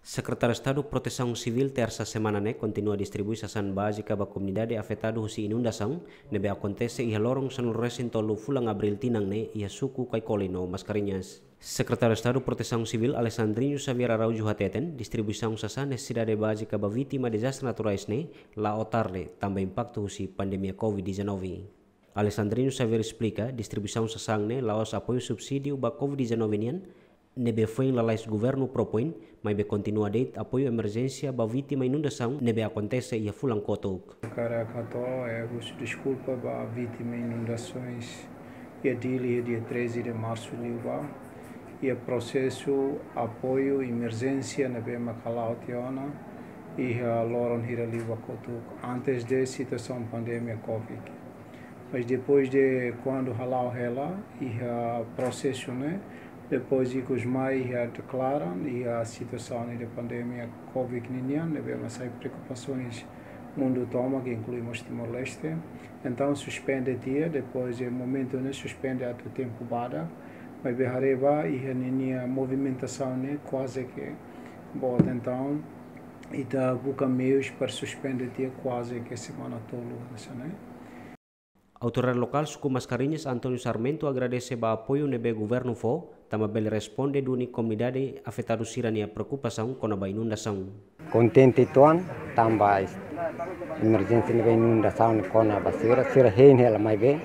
Secretário de Estado Proteção Civil terça semana continua a distribuir sasan básica para a comunidade afetada por inundação, nebe acontece e lorong sanul resinto fulang abril tinang e a suku kai kolino mascarinhas. Secretário de Estado Proteção Civil Alessandrinho Xavier Araújo Hateten distribuição sasan necessidade básica para vítima de desastres naturais lá ao tarde também impacto husi pandemia Covid-19. Alessandrinho Xavier explica distribuição sasan lá os apoio subsídio para Covid-19 nebe foi lalais governo propõe, mas be continua de apoio emergência para vítima inundação nebe acontece e a fulang kotuk. Caracato desculpa para vítima inundações e dia 13 de março e o processo apoio emergência nebe macalautiana e a loron hiraliva kotuk antes da situação pandemia Covid. Mas depois de quando halau ela e a processo depois de que os mais declaram e a situação da pandemia Covid-19, devemos ter preocupações mundo toma, que incluímos Timor-Leste. Então, suspende dia, depois de momento, suspende até tempo bada, mas berrareba e a movimentação quase que bota. Então, e da busca meios para suspender dia quase que semana toda, Autoridade local suku Mascarinhas Antônio Sarmento agradece o apoio nebe governo fo, também responde do comunidade afetada sirania preocupação com a inundação. Contente tuan, também emergência nebe inundação com a basira, sira hein ela mais bem.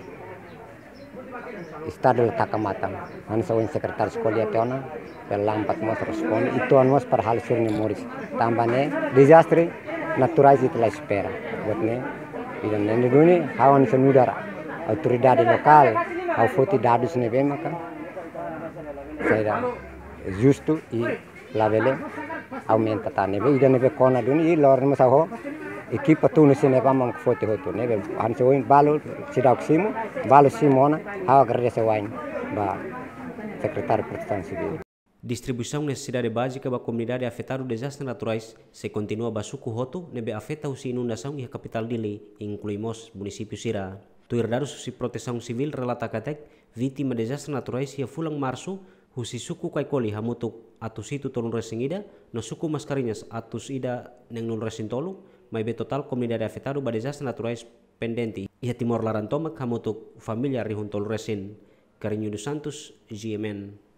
Estado letak matang, hansa wen sekretar sekolah tuana, lambat mas respon, itu anwas per hal sirni moris, tambahnya desastre naturais itu la espera, buatnya. Dan ini dulu hawan senudara, autoridade lokal, hau foti dados nebe maka, saya justo e lavele aumenta ta nebe, ida nebe kona dulu e lor masaho, equipa tu nesse nebe mang foti hotu nebe, hanse oin balu sidak simu, balu simona, hau agradece wain, ba secretário Proteção Civil. Distribuição necessidade básica para a comunidade afetada por desastres naturais se continua basuku hotu nebe afeta usi inundação e a capital dele, incluímos município Sira. Tu herdados usi proteção civil relata katek vítima de desastres naturais e fulang março usi suku kaikoli hamutuk atus itu tolong resingida no suku Mascarinhas atus ida neng nul resintolu mai be total comunidade afetada por desastres naturais pendente e a Timor Larantomak hamutuk familia rihun tol resin. Carinho dos Santos, GMN.